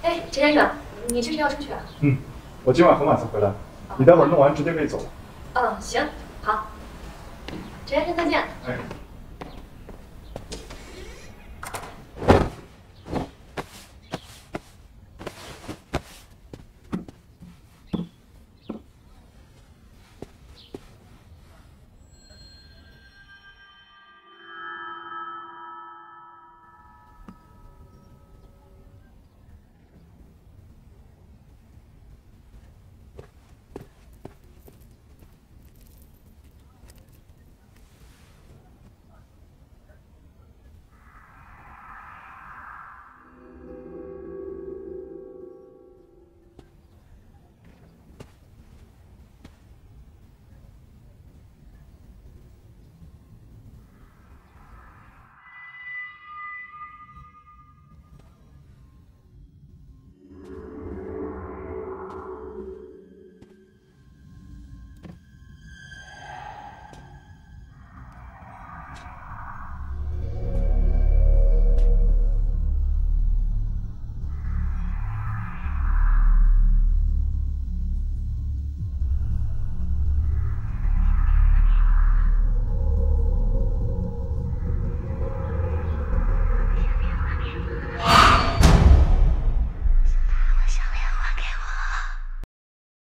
哎，陈先生，你这是要出去啊？ 嗯，我今晚很晚才回来，你待会儿弄完直接可以走了。 嗯，行，好。陈先生再见。 哎。